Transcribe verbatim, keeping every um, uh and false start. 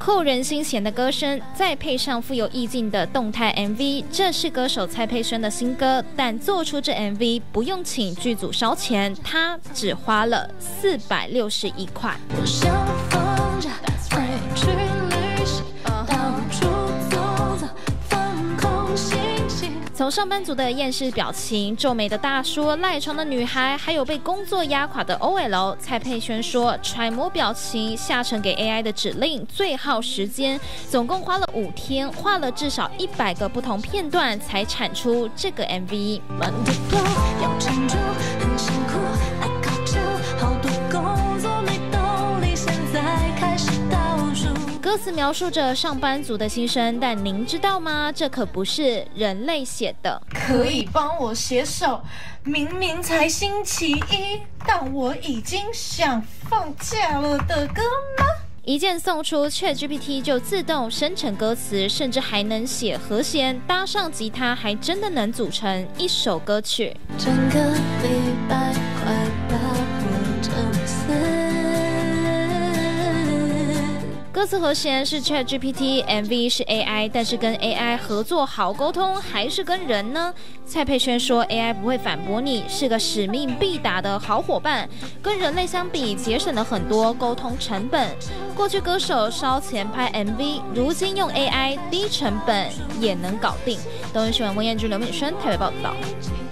扣人心弦的歌声，再配上富有意境的动态 M V， 这是歌手蔡佩轩的新歌。但做出这 M V 不用请剧组烧钱，他只花了四百六十一块。从上班族的厌世表情、皱眉的大叔、赖床的女孩，还有被工作压垮的 O L， 蔡佩轩说，揣摩表情、下沉给 A I 的指令最耗时间，总共花了五天，画了至少一百个不同片段，才产出这个 M V。歌词描述着上班族的心声，但您知道吗？这可不是人类写的。 可以帮我写首明明才星期一，但我已经想放假了的歌吗？ 一键送出 ChatGPT 就自动生成歌词，甚至还能写和弦，搭上吉他，还真的能组成一首歌曲。 整个礼拜快把我整死。 歌词和弦是 ChatGPT，M V 是 A I， 但是跟 A I 合作好沟通，还是跟人呢？蔡佩轩说 ，A I 不会反驳你，是个使命必达的好伙伴。跟人类相比，节省了很多沟通成本。过去歌手烧钱拍 M V， 如今用 A I 低成本也能搞定。东森新闻温彦君、刘敏轩台北报道。